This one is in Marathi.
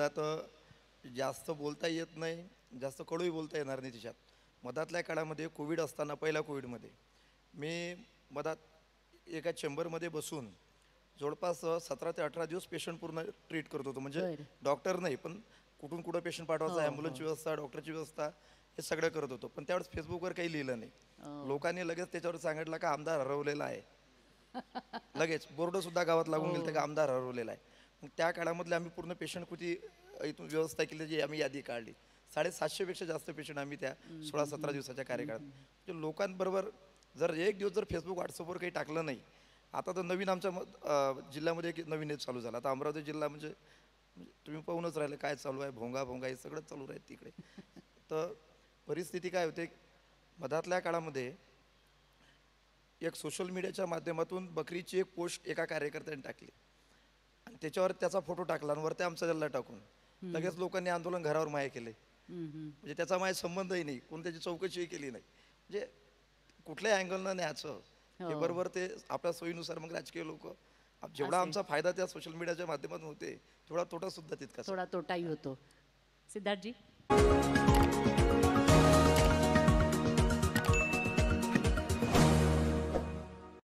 मधात जास्त बोलता येत नाही, जास्त कडूही बोलता येणार नाही तिच्यात. मधातल्या काळामध्ये कोविड असताना, पहिल्या कोविडमध्ये मी मधात एका चेंबरमध्ये बसून जवळपास 17 ते 18 दिवस पेशंट पूर्ण ट्रीट करत होतो. म्हणजे बरं. डॉक्टर नाही, पण कुठून कुठं पेशंट हो, पाठवायचं, ॲम्ब्युलन्सची हो. व्यवस्था, डॉक्टरची व्यवस्था, हे सगळं करत होतो. पण त्यावेळेस फेसबुकवर काही लिहिलं नाही. हो. लोकांनी लगेच त्याच्यावर सांगितलं का आमदार हरवलेला आहे. लगेच बोर्डसुद्धा गावात लागून गेलं का हो. आमदार हरवलेला आहे. मग त्या काळामधले आम्ही पूर्ण पेशंट कृती इथून व्यवस्था केली, जी आम्ही यादी काढली. 750 पेक्षा जास्त पेशंट आम्ही त्या 16-17 दिवसाच्या कार्यकाळात म्हणजे लोकांबरोबर. जर एक दिवस जर फेसबुक व्हॉट्सअपवर काही टाकलं नाही. आता तर नवीन आमच्या जिल्ह्यामध्ये एक नवीन हे चालू झालं. आता अमरावती जिल्हा म्हणजे म्हणजे तुम्ही पाहूनच राहिले काय चालू आहे, भोंगा भोंगा हे सगळं चालू राहील तिकडे. तर परिस्थिती काय होते, मधातल्या काळामध्ये एक सोशल मीडियाच्या माध्यमातून बकरीची एक पोस्ट एका कार्यकर्त्याने टाकली आणि त्याच्यावर त्याचा फोटो टाकला आणि वरती आमचा जल्ला टाकून लगेच लोकांनी आंदोलन घरावर माये केले. म्हणजे त्याचा माझ्या संबंधही नाही, कोण त्याची चौकशीही केली नाही. म्हणजे कुठल्याही अँगलनं न्यायचं हे हो. बरोबर. ते आपल्या सोयीनुसार मग राजकीय लोक, जेवढा असे आमचा फायदा त्या सोशल मीडियाच्या माध्यमातून होते तेवढा तोटा सुद्धा तितकाच. थोडा तोटाही होतो. सिद्धार्थजी?